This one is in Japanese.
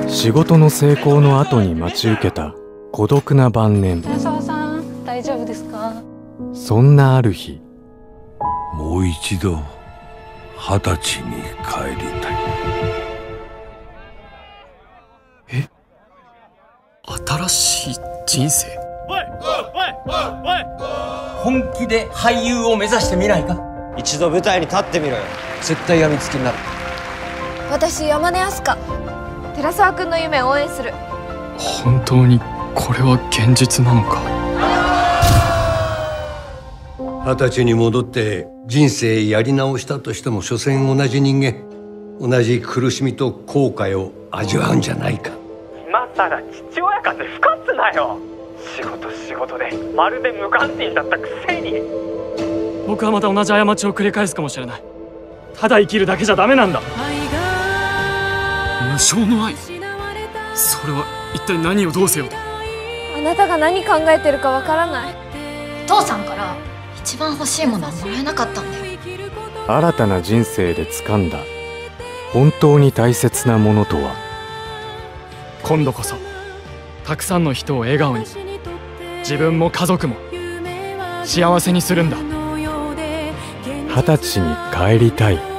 仕事の成功の後に待ち受けた孤独な晩年。 寺澤さん、大丈夫ですか？ そんなある日、 もう一度20歳に帰りたい。 新しい人生？ 本気で俳優を目指してみないか？ 一度舞台に立ってみろよ。絶対病みつきになる。 私山根明日香、寺澤君の夢を応援する。 本当にこれは現実なのか。 20歳に戻って人生やり直したとしても所詮同じ人間、同じ苦しみと後悔を味わうんじゃないか。 今さら父親風吹かすなよ。仕事でまるで無関心だったくせに。 僕はまた同じ過ちを繰り返すかもしれない。ただ生きるだけじゃダメなんだ。無償の愛、それは一体何をどうせよと。 あなたが何考えてるかわからない。 父さんから一番欲しいものはもらえなかったんだよ。 新たな人生で掴んだ本当に大切なものとは。 今度こそたくさんの人を笑顔に、自分も家族も幸せにするんだ。 20歳に帰りたい。